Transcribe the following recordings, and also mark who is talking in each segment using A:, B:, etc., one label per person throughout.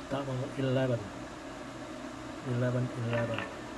A: Double 11. 11, 11.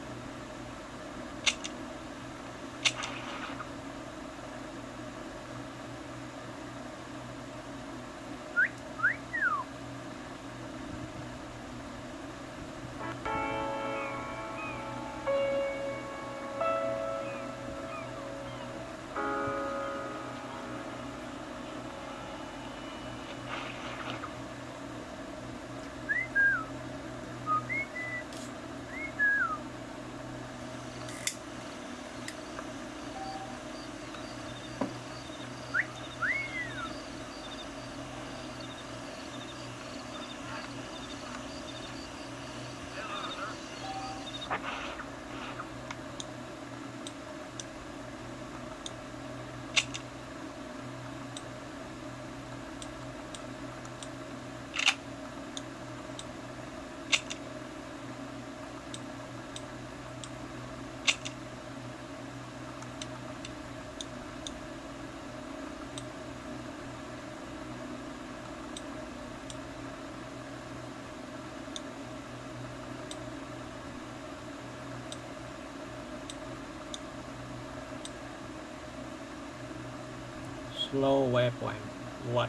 A: Slow waypoint. What?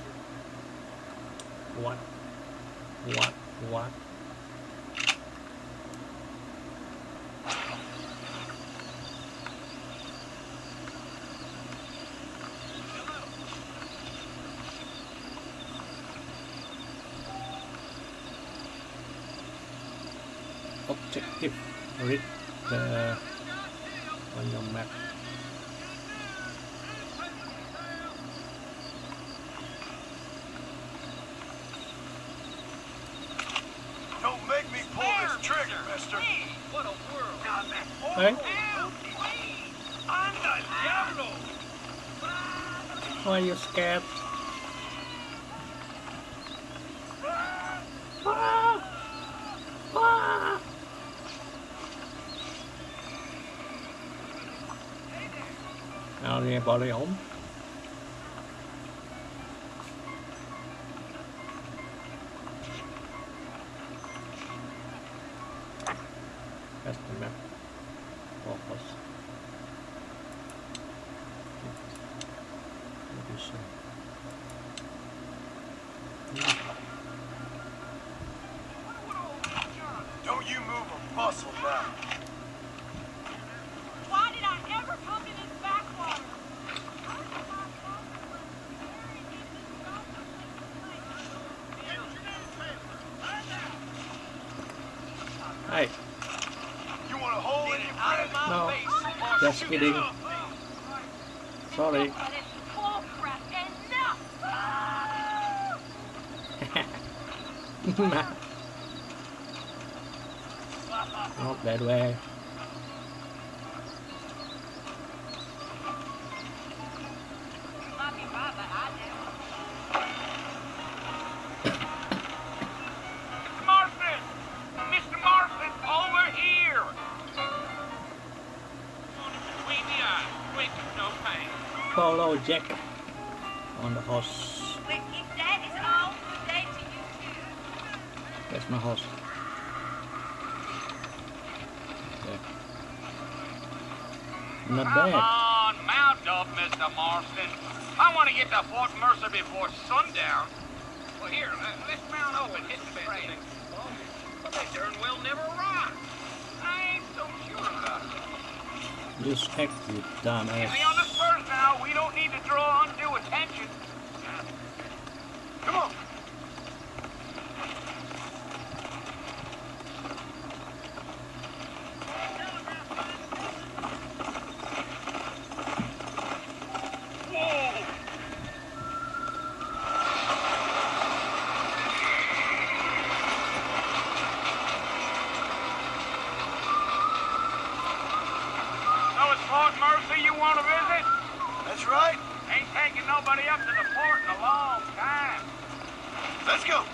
A: Objective read on your map.
B: Don't make me pull this trigger, mister.
C: What a world.
A: Hey? Why are you scared? Nào nghe bỏ đi ổn. That's the map. Focus.
B: Don't you move a muscle now.
D: Why did I ever come to this backwater?
A: Hey.
B: You want a hole in your bread?
A: No. Just kidding. Sorry. Not that way.
C: Martin! Mr. Martin, over here! Between the eyes, quick, no pain.
A: Follow Jack on the horse.
D: But if that is all, good day to you too.
A: That's my horse. Yeah. Not
C: Come
A: bad.
C: on, mount up, Mr. Marston. I want to get to Fort Mercer before sundown. Well, here, let's mount up and hit the train. But they darn well never arrive. I ain't so sure about it.
A: Just heck, you dumbass.
C: Easy on the spurs now. We don't need to draw undue attention. Come on. Fort Mercer you want to visit?
B: That's right.
C: Ain't taking nobody up to the fort in a long time.
B: Let's go.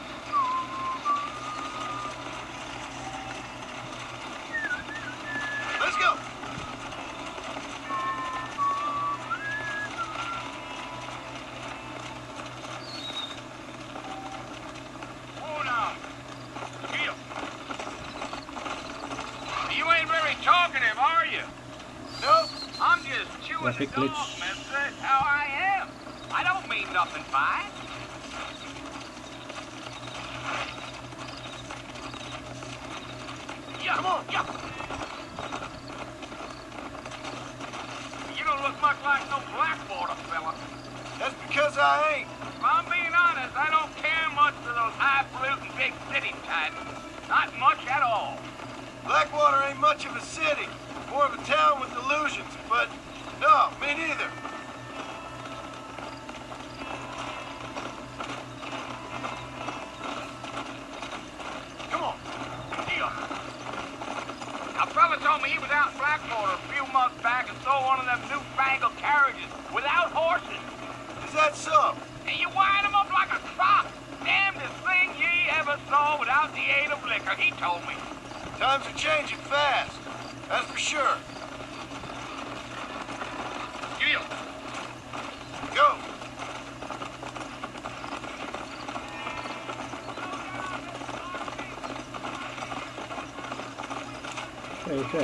B: Let's go.
C: Hold on. you in the
A: Traffic
C: dark,
A: glitch.
C: mister. That's how I am. I don't mean nothing by it. Yeah,
B: Come on.
C: yeah. You don't look much like no Blackwater fella.
B: That's because I ain't.
C: If I'm being honest, I don't care much for those highfalutin big city types. Not much at all.
B: Blackwater ain't much of a city. More of a town with illusions, but no, me neither. Come on.
C: Yeah. A fella told me he was out in Blackwater a few months back and saw one of them newfangled carriages without horses.
B: Is that so?
C: And you wind 'em up like a crop. Damnedest thing ye ever saw without the aid of liquor, he told me.
B: Times are changing fast. That's for sure.
C: Yeah.
B: Go.
A: Okay.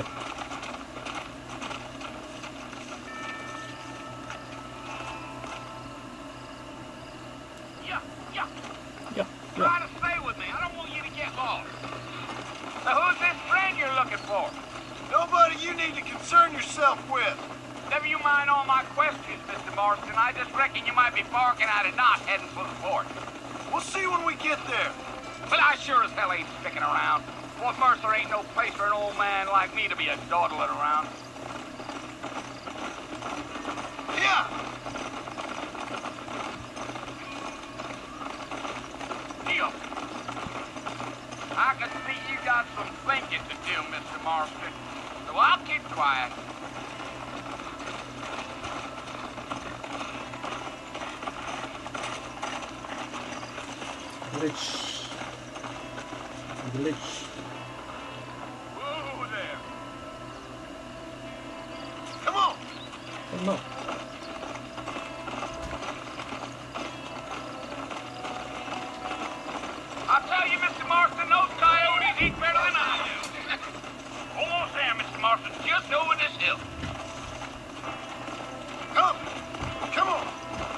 C: Yeah, yeah.
A: Yeah,
C: Try
A: yeah.
C: to stay with me. I don't want you to get lost. So who's this friend you're looking for?
B: Nobody you need to concern yourself with.
C: Never you mind all my questions, Mr. Marston. I just reckon you might be barking out a knot heading for the fort.
B: We'll see when we get there.
C: But I sure as hell ain't sticking around. Fort Mercer ain't no place for an old man like me to be a dawdling around.
B: Yeah.
C: Deal. I can see you got some thinking to do, Mr. Marston. So I'll keep quiet.
A: Glitch. Glitch.
C: Whoa there.
B: Come on.
A: Oh no.
C: I'll tell you, Mr. Marston, those coyotes eat better than I do. Almost there, Mr. Marston. Just over this hill.
B: Come. Come on.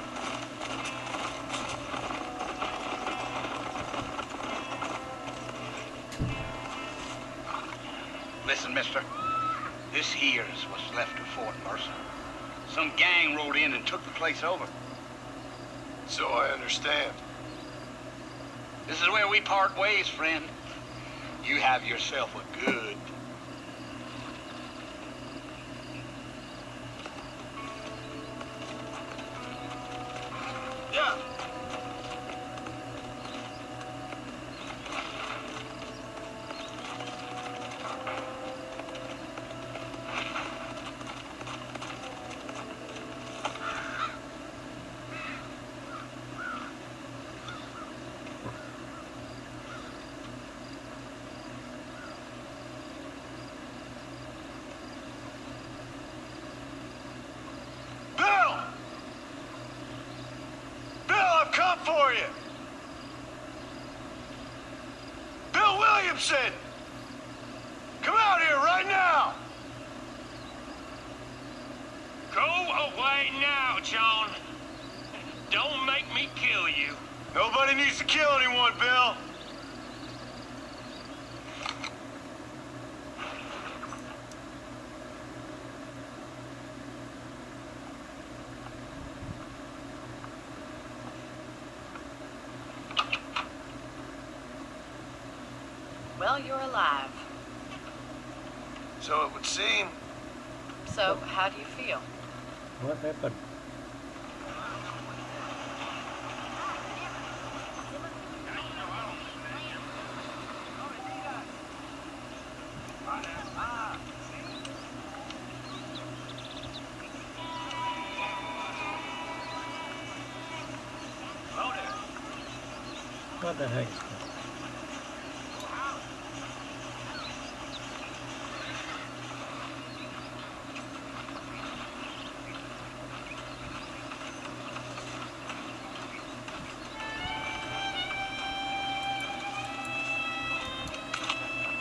C: Listen, mister. This here is what's left of Fort Mercer. Some gang rode in and took the place over.
B: So I understand.
C: This is where we part ways, friend. You have yourself a good.
B: Yeah. Bill! Bill, I've come for you! Bill Williamson! Come out here right now!
E: Go away now, John. Don't make me kill you.
B: Nobody needs to kill anyone, Bill.
F: Well, you're alive.
B: So it would seem.
F: So, how do you feel?
A: What happened? What the heck is that?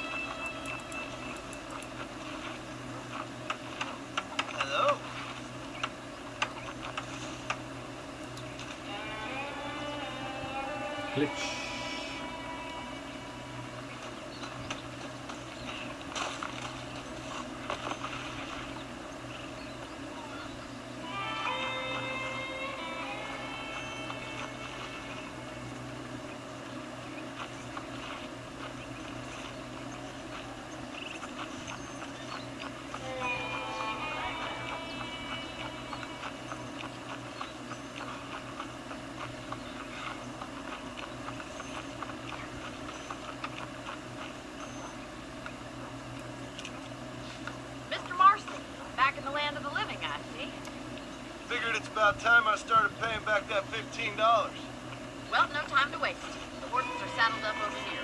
B: Hello?
A: glitch.
B: Figured it's about time I started paying back that $15.
F: Well, no time to waste. The horses are saddled up over here.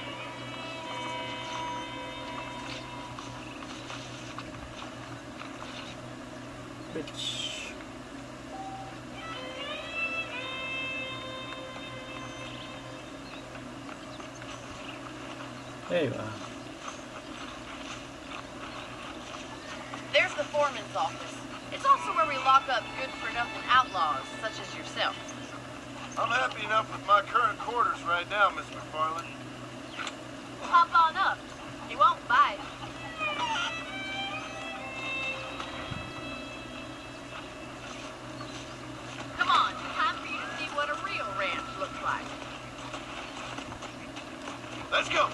A: Bitch. There you are.
F: There's the foreman's office. It's also where we lock up good-for-nothing outlaws, such as yourself.
B: I'm happy enough with my current quarters right now, Miss McFarland.
F: Hop on up. He won't bite. Come on, time for you to see what a real ranch looks like.
B: Let's go.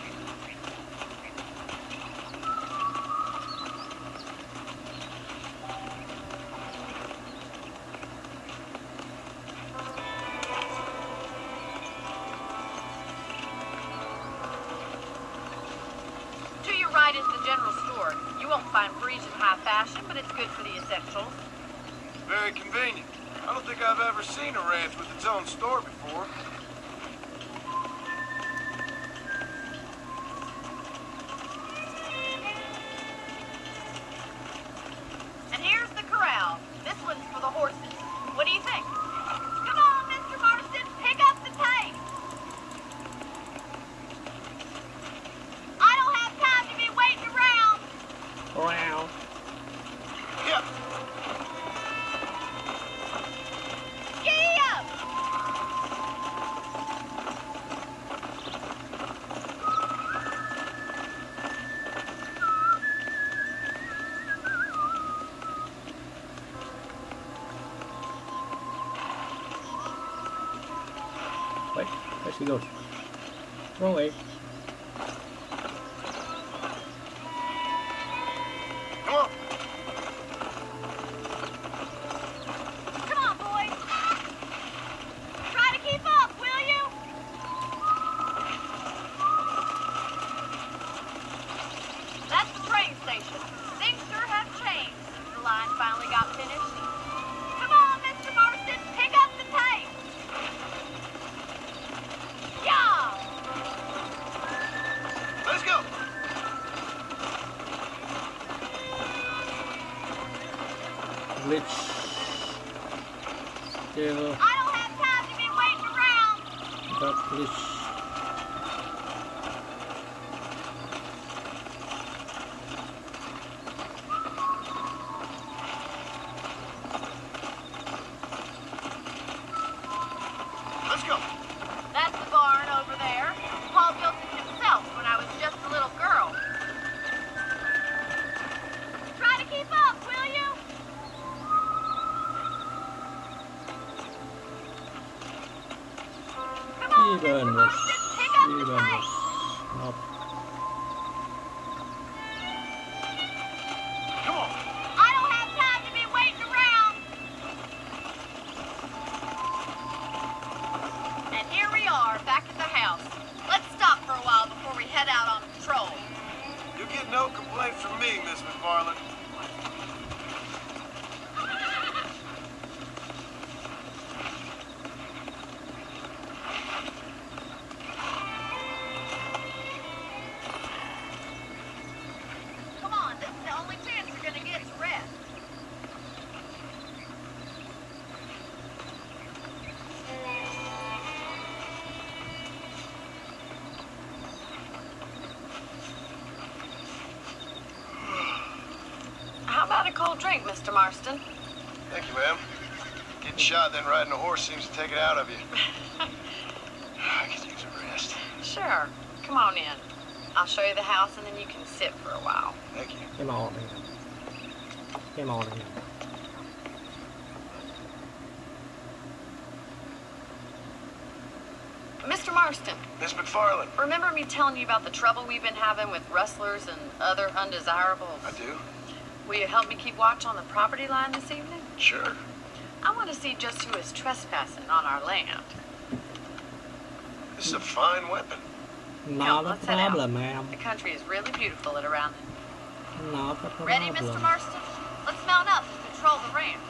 F: Is the general store. You won't find Parisian high fashion, but it's good for the essentials.
B: Very convenient. I don't think I've ever seen a ranch with its own store before.
F: And here's the corral. This one's for the horses. What do you think? Come on, Mr. Marston, pick up the pace.
A: Wow.
B: Yeah.
F: Giddy up!
A: Wait, there she goes. Wrong way. Glitch. Still.
F: I don't have time to be waiting around.
A: Got glitch.
B: Let's go.
F: That's the barn over there. Paul built it himself when I was just a little girl. Try to keep up, will you? Come on, Mr. Marston, pick up the pace.
A: Nope.
B: Come on.
F: I don't have time to be waiting around. And here we are, back at the house. Let's stop for a while before we head out on patrol.
B: You get no complaints from me, Miss McFarland.
F: Come on, this is the only chance you're gonna get to rest. How about a cold drink, Mr. Marston?
B: Thank you, ma'am. Getting shot, then riding a horse seems to take it out of you. I could use a
F: Sure. Come on in. I'll show you the house and then you can sit for a while.
B: Thank you.
A: Come on in. Come on in.
F: Mr. Marston,
B: Miss McFarland.
F: remember me telling you about the trouble we've been having with rustlers and other undesirables?
B: I do?
F: Will you help me keep watch on the property line this evening?
B: Sure.
F: I want to see just who is trespassing on our land.
B: This is a fine weapon.
A: Not a
F: let's head out.
A: problem, ma'am.
F: The country is really beautiful at around it.
A: Not a problem.
F: Ready, Mr. Marston? Let's mount up and patrol the ranch.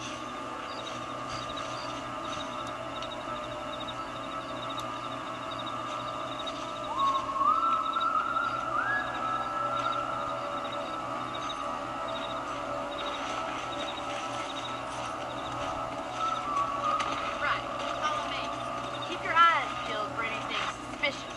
F: Right, follow me. Keep your eyes peeled for anything suspicious.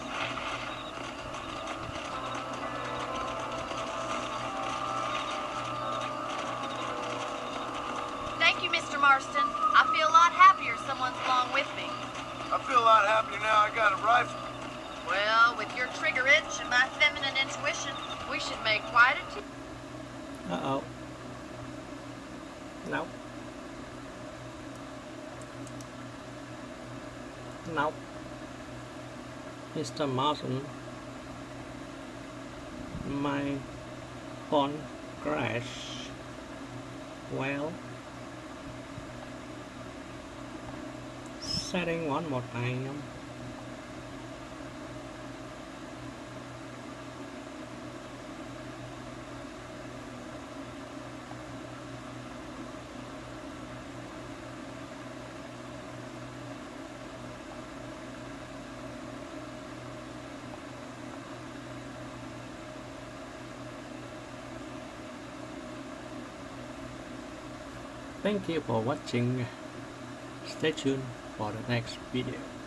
F: Thank you, Mr. Marston. I feel a lot happier someone's along with me.
B: I feel a lot happier now I got a rifle.
F: Well, with your trigger itch and my feminine intuition, we should make quite a team.
A: Uh-oh. No. No. Mr. Marston. My phone crash. Well. Setting one more time. Thank you for watching. Stay tuned for the next video.